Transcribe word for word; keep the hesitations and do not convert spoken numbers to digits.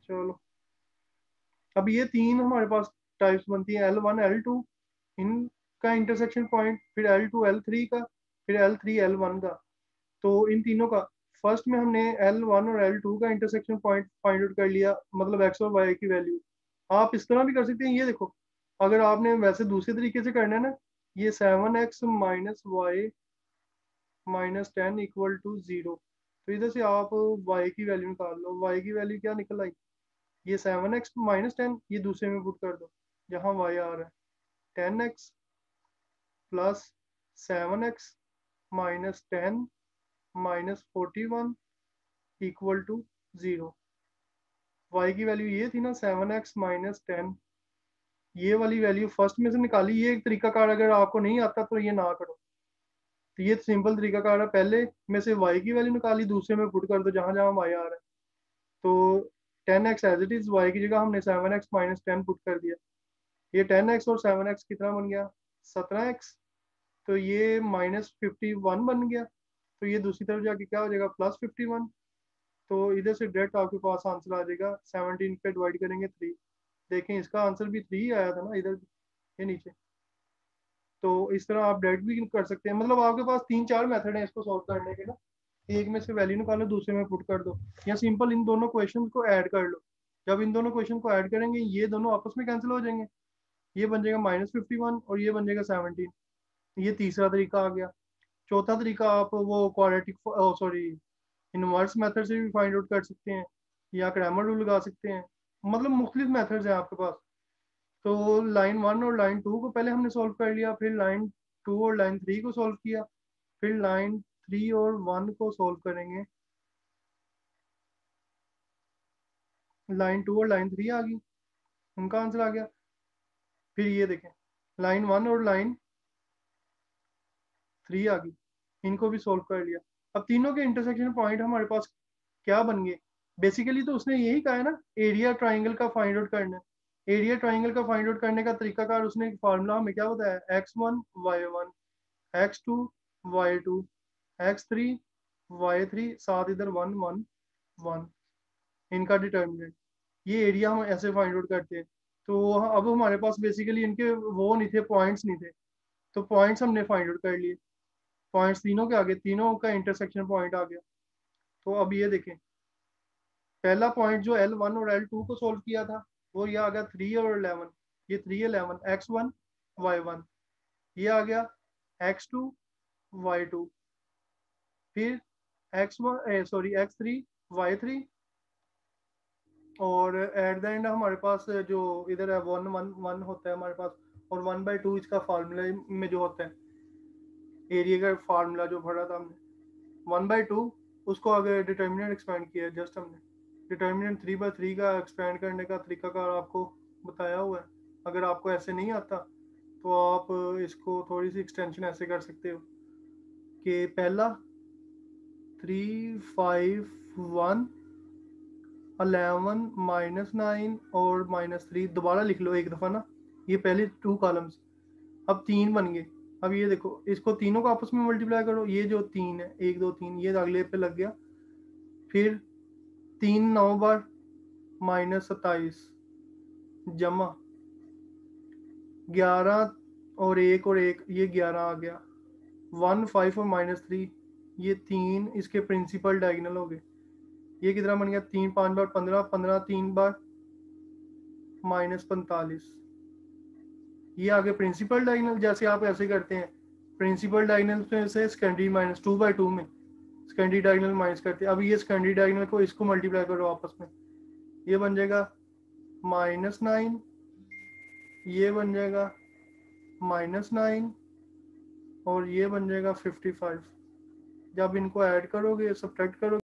चलो, अब ये तीन हमारे पास टाइप्स बनती हैं, एल वन एल टू, इनका इंटरसेक्शन पॉइंट, फिर एल टू एल थ्री का, फिर एल थ्री एल वन का। तो इन तीनों का फर्स्ट में हमने एल वन और एल टू का इंटरसेक्शन पॉइंट फाइंड आउट कर लिया, मतलब एक्स और वाई की वैल्यू। आप इस तरह भी कर सकते हैं, ये देखो, अगर आपने वैसे दूसरे तरीके से करना है ना, ये seven X minus Y minus ten equal to zero, तो इधर से आप वाई की वैल्यू निकाल लो। वाई की वैल्यू क्या निकल आई, ये सेवन एक्स माइनस टेन, ये दूसरे में पुट कर दो जहाँ वाई आ रहा है, ten X plus seven X minus ten minus forty one equal to zero. Y की वैल्यू ये थी ना, सेवन एक्स माइनस टेन, ये वाली वैल्यू फर्स्ट में से निकाली। ये एक तरीका कार, अगर आपको नहीं आता तो ये ना करो, तो ये सिंपल तरीका कार है, पहले में से वाई की वैल्यू निकाली, दूसरे में पुट कर दो जहां जहां वाई आ रहा है। तो ten X as it is, Y की जगह हमने seven X minus ten put कर दिया। ये टेन एक्स और सेवन एक्स कितना बन गया, सत्रह एक्स, तो ये माइनस फिफ्टी वन बन गया। तो ये दूसरी तरफ जाके क्या हो जाएगा, प्लस फिफ्टी वन। तो इधर से डायरेक्ट आपके पास आंसर आ जाएगा, सेवनटीन पे डिवाइड करेंगे थ्री, देखें इसका आंसर भी थ्री आया था ना इधर भी, ये नीचे। तो इस तरह आप डायरेक्ट भी कर सकते हैं, मतलब आपके पास तीन चार मेथड है इसको सॉल्व करने के ना। एक में से वैल्यू निकालो, दूसरे में पुट कर दो, या सिंपल इन दोनों क्वेश्चन को ऐड कर लो। जब इन दोनों क्वेश्चन को ऐड करेंगे, ये दोनों आपस में कैंसिल हो जाएंगे, ये बन जाएगा माइनस फिफ्टी वन, और ये बन जाएगा सेवनटीन। ये तीसरा तरीका आ गया। चौथा तरीका, आप वो क्वाड्रेटिक, सॉरी, इनवर्स मेथड से भी फाइंड आउट कर सकते हैं, या क्रैमर रूल लगा सकते हैं, मतलब मुख्तलिफ मेथड्स हैं आपके पास। तो लाइन वन और लाइन टू को पहले हमने सॉल्व कर लिया, फिर लाइन टू और लाइन थ्री को सॉल्व किया, फिर लाइन थ्री और वन को सॉल्व करेंगे। लाइन टू और लाइन थ्री आ गई, उनका आंसर आ गया। फिर ये देखें, लाइन वन और लाइन थ्री आ गई, इनको भी सॉल्व कर लिया। अब तीनों के इंटरसेक्शन पॉइंट हमारे पास क्या बन गए, बेसिकली तो उसने यही कहा है ना, एरिया ट्राइंगल का फाइंड आउट करना है। एरिया ट्राइंगल का फाइंड आउट करने का तरीकाकार उसने फार्मूला हमें क्या बताया, x one y one, x two y two, x three y three, साथ इधर वन वन वन, इनका डिटर्मिनेंट। ये एरिया हम ऐसे फाइंड आउट करते हैं। तो अब हमारे पास बेसिकली इनके वो नहीं थे, पॉइंट्स नहीं थे, तो पॉइंट्स हमने फाइंड आउट कर लिए। पॉइंट्स तीनों के आगे, तीनों का इंटरसेक्शन पॉइंट आ गया। तो अब ये देखें, पहला पॉइंट जो एल वन और एल टू को सोल्व किया था, वो ये आ गया थ्री और इलेवन। ये three eleven, x one y one, ये आ गया एक्स टू वाई टू, फिर x one sorry x three y three, और एट द एंड हमारे पास जो इधर है वन वन वन होता है हमारे पास, और वन बाई टू इसका फार्मूला में जो होता है, एरिया का फार्मूला जो पढ़ा था हमने, वन बाई टू, उसको अगर डिटर्मिनेंट एक्सपेंड किया है जस्ट हमने, डिटर्मिनेंट थ्री बाई थ्री का एक्सपेंड करने का तरीका कार आपको बताया हुआ है। अगर आपको ऐसे नहीं आता तो आप इसको थोड़ी सी एक्सटेंशन ऐसे कर सकते हो कि पहला three five one eleven minus nine और माइनस थ्री, दोबारा लिख लो एक दफ़ा ना, ये पहले टू कॉलम्स, अब तीन बन गए। अब ये देखो, इसको तीनों को आपस में मल्टीप्लाई करो, ये जो तीन है, एक दो तीन, ये अगले पे लग गया। फिर तीन नौ बार माइनस सत्ताईस, जमा ग्यारह और एक और एक, ये ग्यारह आ गया। वन फाइव और माइनस थ्री, ये तीन इसके प्रिंसिपल डायगोनल हो गए। ये कितना बन गया, तीन पाँच बार पंद्रह, पंद्रह तीन बार माइनस पैंतालीस, ये आगे प्रिंसिपल डायगोनल। जैसे आप ऐसे करते हैं, प्रिंसिपल डायगोनल में से secondary minus two by two में सेकेंडरी डायगोनल माइनस करते हैं। अब ये सेकेंडरी डायगोनल को इसको मल्टीप्लाई करो आपस में, ये बन जाएगा माइनस नाइन, ये बन जाएगा माइनस नाइन, और ये बन जाएगा फिफ्टी फाइव। जब इनको ऐड करोगे, सब्ट्रैक्ट करोगे,